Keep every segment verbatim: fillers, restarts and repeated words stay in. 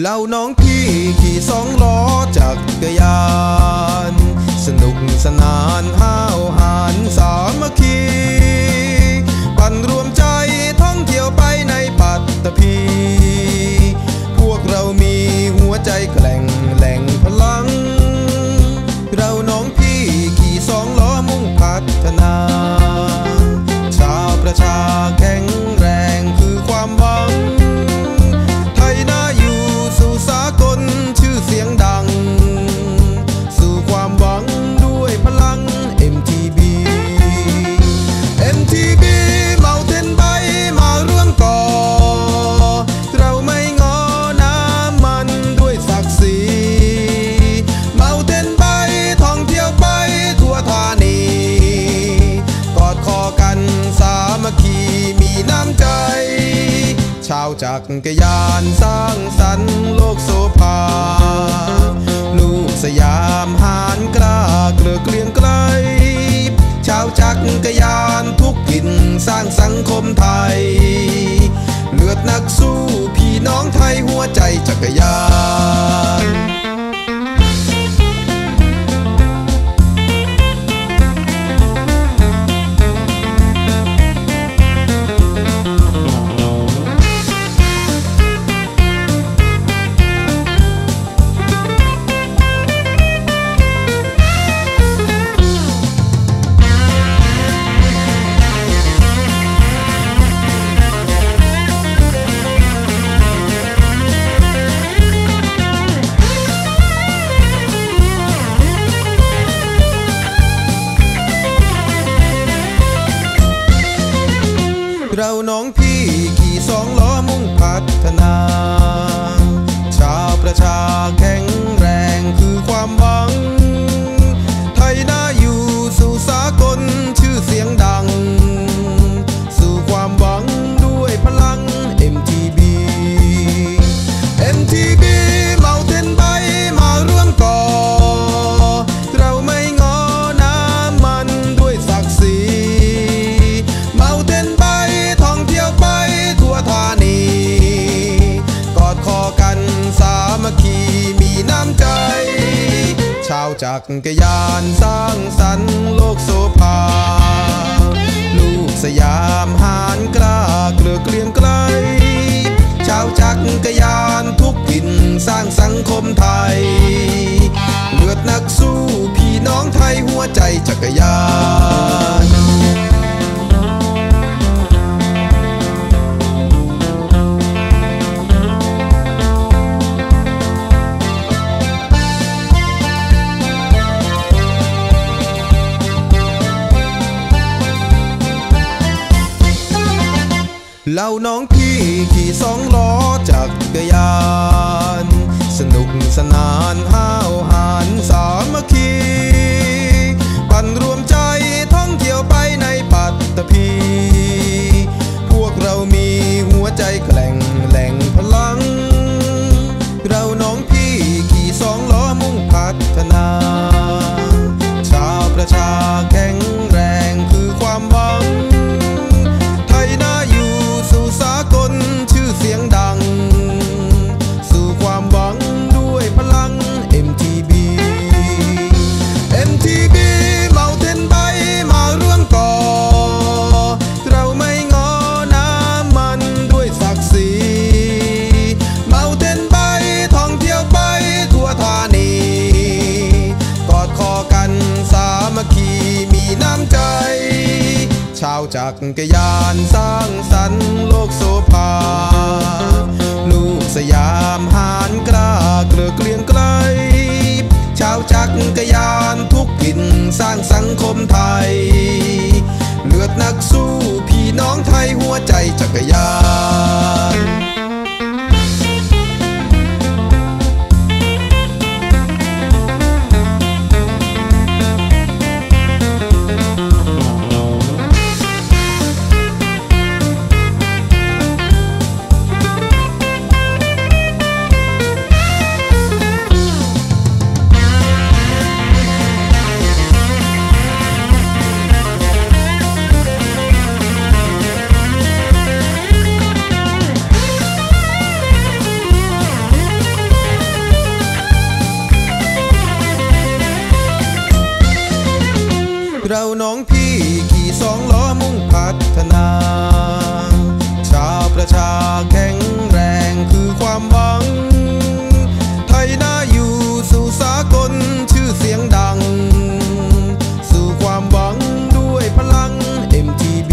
เราน้องพี่ขี่สองล้อจักรยานสนุกสนานห้าวหาญสามัคคีปั่นรวมใจท่องเที่ยวไปในปัตตภีพวกเรามีหัวใจแกร่งแหล่งพลังเราน้องพี่ขี่สองล้อมุ่งพัฒนาชาวประชาแข็งแรงคือความหวังไทยน่าอยู่สู่สากลชื่อเสียงดังสู่ความหวังด้วยพลัง เอ็ม ที บี เอ็ม ที บี เมาเทนใบมาร่วมก่อเราไม่งอน้ำมันด้วยศักดิ์ศรีเมาเทนใบท่องเที่ยวไปทั่วธานีกอดคอกันสามัคคีมีน้ำใจชาวจักรยานสร้างสรรค์โลกโสภาลูกสยามหานกล้าเกลือเกลียงไกลชาวจักรยานทุกถิ่นสร้างสังคมไทยเลือดนักสู้พี่น้องไทยหัวใจจักรยานเราน้องพี่ขี่สองล้อมุ่งพัฒนาชาวประชาแข็งแรงคือความหวังไทยน่าอยู่สู่สากลชื่อเสียงดังสู่ความหวังด้วยพลัง เอ็ม ที บี เอ็ม ที บี เมาเทนใบมาร่วมก่อเราไม่งอน้ำมันด้วยศักดิ์ศรีเมาเทนใบท่องเที่ยวไปทั่วธานีกอดคอกันสามัคคีมีน้ำใจชาวจักรยานสร้างสรรค์โลกโสภาลูกสยามหานกล้าเกลือเกลียงไกลชาวจักรยานทุกถิ่นสร้างสังคมไทยเลือดนักสู้พี่น้องไทยหัวใจจักรยานเราน้องพี่ขี่สองล้อจักรยานสนุกสนานห้าวหาญสามัคคีปั่นรวมใจท่องเที่ยวไปในปัตตภีพวกเรามีหัวใจแกร่งแหล่งพลังเราน้องพี่ขี่สองล้อมุ่งพัฒนาชาวประชาแข็งแรงคือความหวังไทยน่าอยู่สู่สากลชื่อเสียงดังสู่ความหวังด้วยพลัง เอ็ม ที บี เอ็ม ที บี เมาเทนใบมาร่วมก่อเราไม่งอน้ำมันด้วยศักดิ์ศรีเมาเทนใบท่องเที่ยวไปทั่วธานีกอดคอกันสามัคคีมีน้ำใจชาวจักรยานสร้างสรรค์โลกโสภาลูกสยามหานกล้าเกลือเกลียงไกลชาวจักรยานทุกถิ่นสร้างสังคมไทยเลือดนักสู้พี่น้องไทยหัวใจจักรยานเราน้องพี่ขี่สองล้อมุ่งพัฒนาชาวประชาแข็งแรงคือความหวังไทยน่าอยู่สู่สากลชื่อเสียงดังสู่ความหวังด้วยพลัง เอ็ม ที บี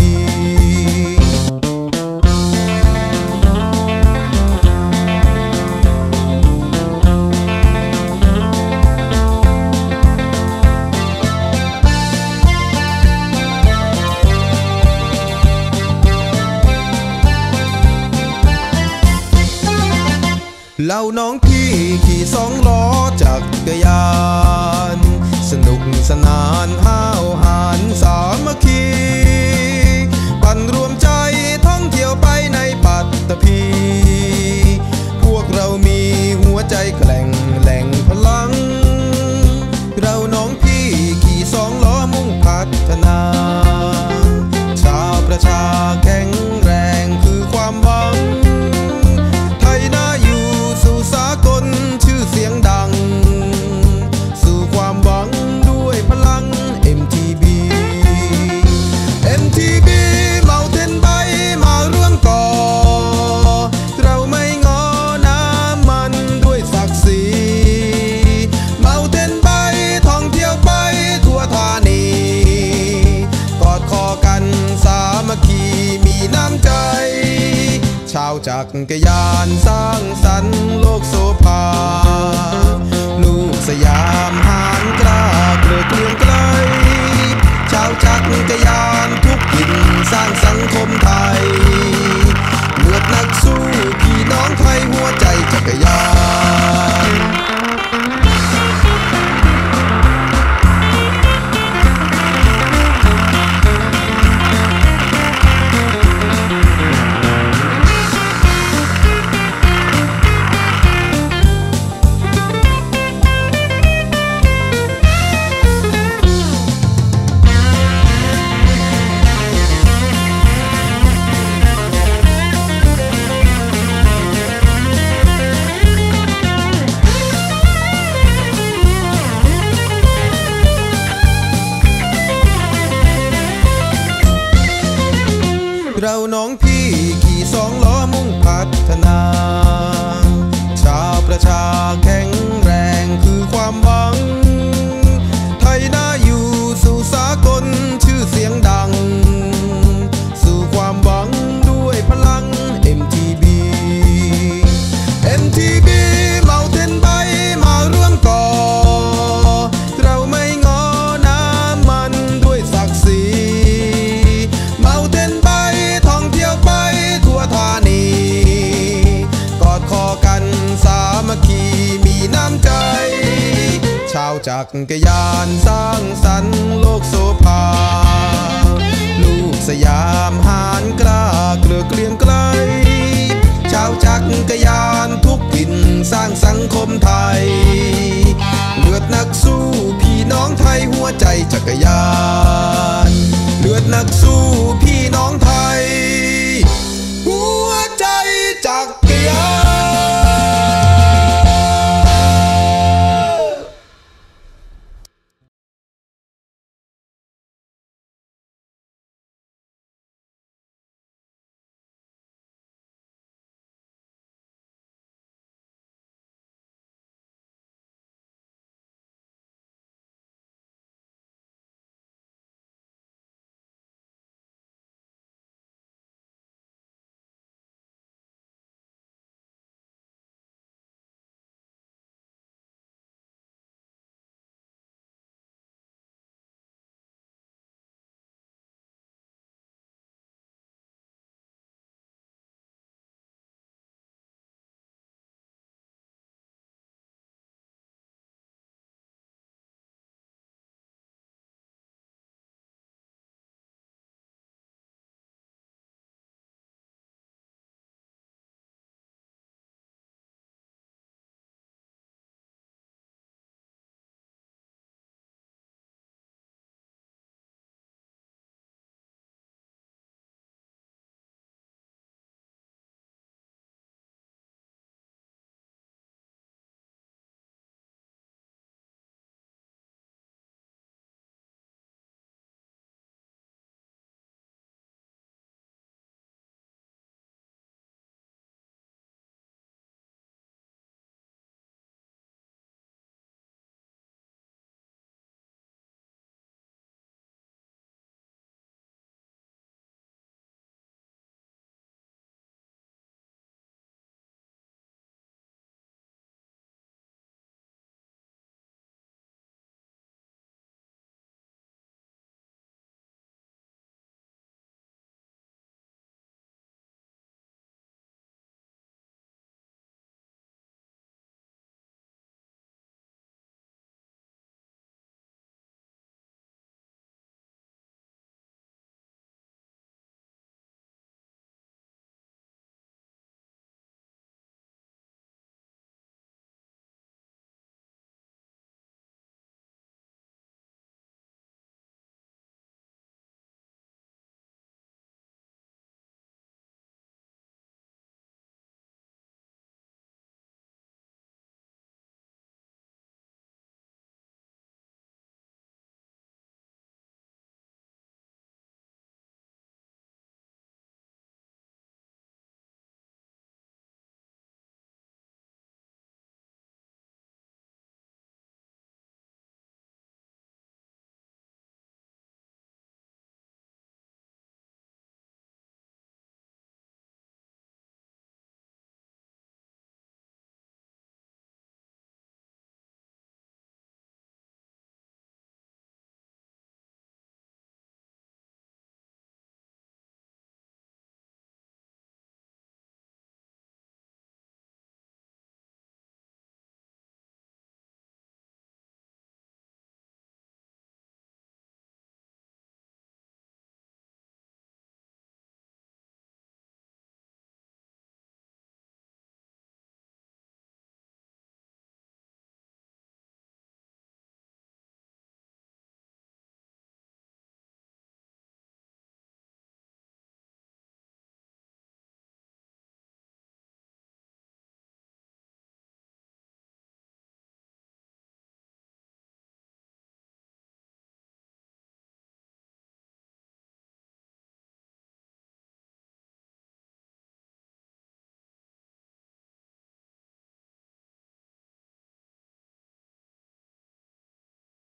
เราน้องพี่ขี่สองล้อจักรยานสนุกสนานห้าวหาญสามัคคีปั่นรวมใจท่องเที่ยวไปในปัตตภีพวกเรามีหัวใจแกร่งแหล่งพลังเราน้องพี่ขี่สองล้อมุ่งพัฒนาชาวประชาแข็งแรงคือความหวังไทยน่าอยู่สู่สากลชื่อเสียงดังสู่ความหวังด้วยพลัง เอ็ม ที บี เอ็ม ที บี เมาเทนใบมาร่วมก่อเราไม่งอน้ำมันด้วยศักดิ์ศรีเมาเทนใบท่องเที่ยวไปทั่วธานีกอดคอกันสามัคคีมีน้ำใจชาวจักรยานสร้างสรรค์โลกโสภาลูกสยามหานกล้าเกลือเกลียงไกลชาวจักรยานทุกถิ่นสร้างสังคมไทยเลือดนักสู้พี่น้องไทยหัวใจจักรยานเราน้องพี่ขี่สองล้อมุ่งพัฒนาชาวประชาแข็งแรงคือความหวังไทยน่าอยู่สู่สากลชื่อเสียงดังสู่ความหวังด้วยพลัง เอ็ม ที บี เอ็ม ที บี เมาเทนใบมาร่วมก่อเราไม่งอน้ำมันด้วยศักดิ์ศรีเมาเทนใบท่องเที่ยวไปทั่วธานีกอดคอกันสามัคคีมีน้ำใจชาวจักรยานสร้างสรรค์โลกโสภาลูกสยามหานกล้าเกลือเกลียงไกลชาวจักรยานทุกถิ่นสร้างสังคมไทยเลือดนักสู้พี่น้องไทยหัวใจจักรยานเลือดนักสู้พี่